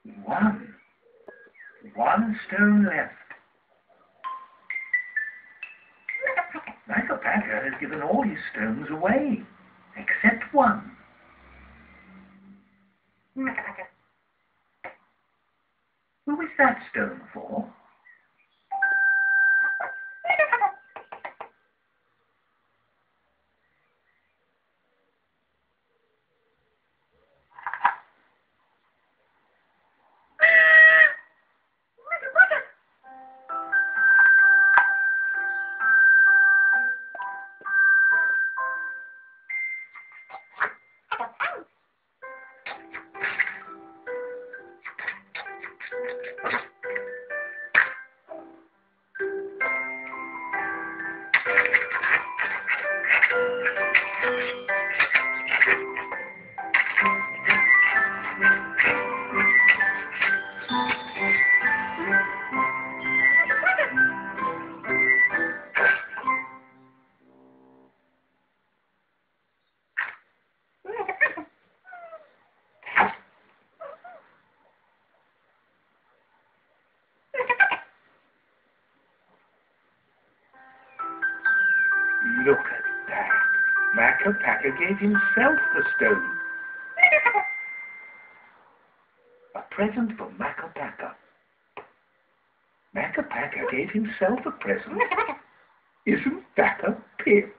One stone left. Michael Packer has given all his stones away, except one. Who is that stone for? Look at that. Michael Packer gave himself the stone. A present for Michael Packer. Michael Packer gave himself a present. Isn't that a pip?